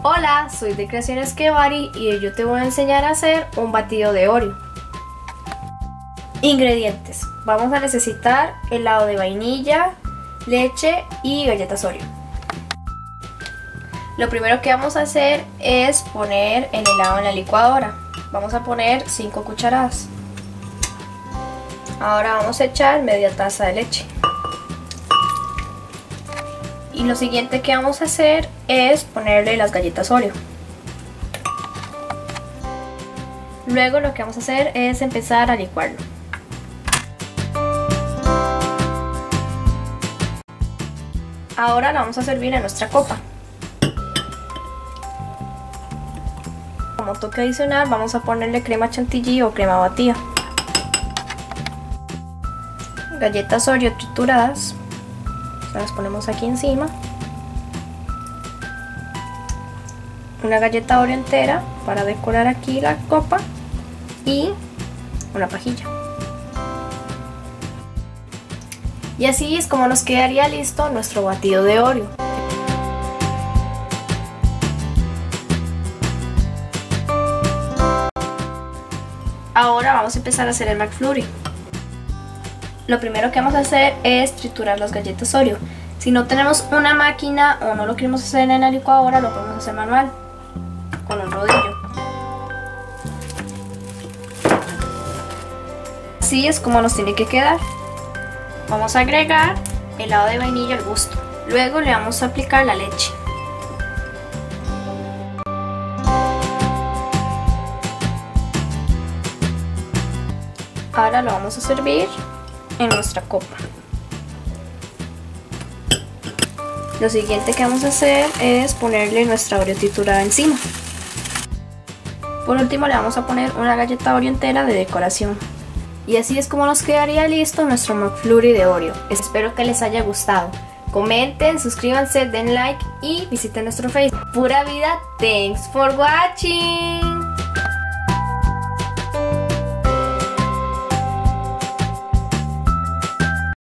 Hola, soy de Creaciones Kevari y yo te voy a enseñar a hacer un batido de Oreo. Ingredientes: vamos a necesitar helado de vainilla, leche y galletas Oreo. Lo primero que vamos a hacer es poner el helado en la licuadora. Vamos a poner 5 cucharadas. Ahora vamos a echar media taza de leche. Y lo siguiente que vamos a hacer es ponerle las galletas Oreo. Luego lo que vamos a hacer es empezar a licuarlo. Ahora la vamos a servir en nuestra copa. Como toque adicional vamos a ponerle crema chantilly o crema batida. Galletas Oreo trituradas. Las ponemos aquí encima. Una galleta Oreo entera para decorar aquí la copa y una pajilla. Y así es como nos quedaría listo nuestro batido de Oreo. Ahora vamos a empezar a hacer el McFlurry. Lo primero que vamos a hacer es triturar las galletas Oreo. Si no tenemos una máquina o no lo queremos hacer en la licuadora, lo podemos hacer manual, con un rodillo. Así es como nos tiene que quedar. Vamos a agregar helado de vainilla al gusto. Luego le vamos a aplicar la leche. Ahora lo vamos a servir en nuestra copa. Lo siguiente que vamos a hacer es ponerle nuestra Oreo triturada encima. Por último le vamos a poner una galleta Oreo entera de decoración. Y así es como nos quedaría listo nuestro McFlurry de Oreo. Espero que les haya gustado. Comenten, suscríbanse, den like y visiten nuestro Facebook. Pura vida, thanks for watching.